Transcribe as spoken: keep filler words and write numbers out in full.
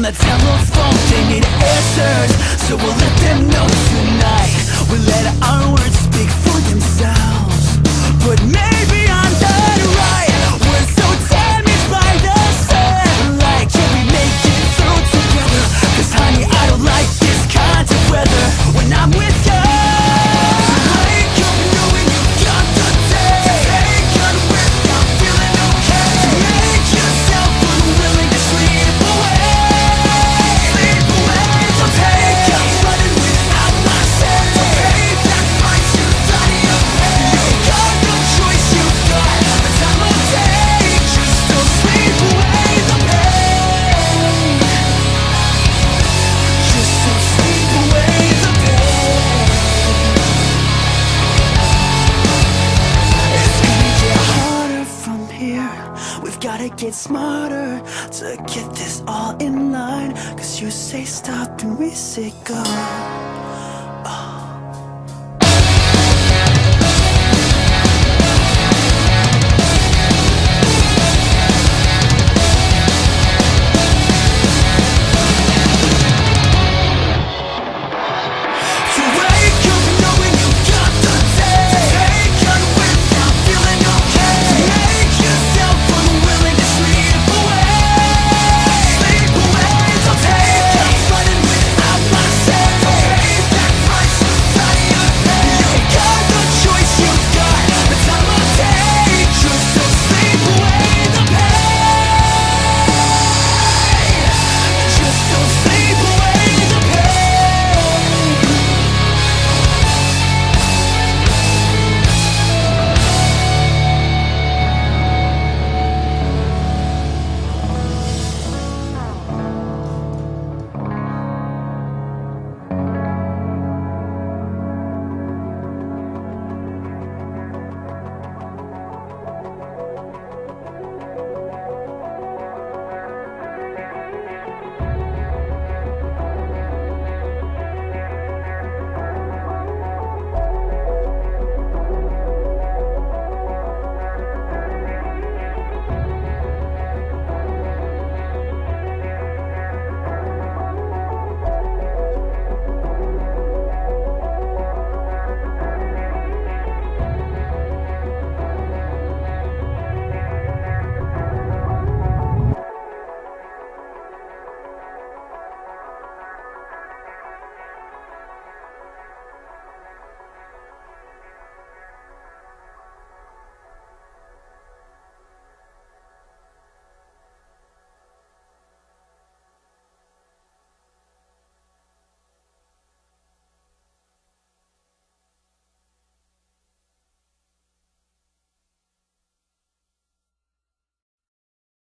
on the telephone, they need answers, so we'll let them know tonight. We'll let our words speak for themselves, but maybe I'm not right. We're so damaged by the sunlight. Can we make it through together? Cause honey, I don't like this kind of weather when I'm with you. Gotta get smarter to get this all in line. Cause you say stop and we say go.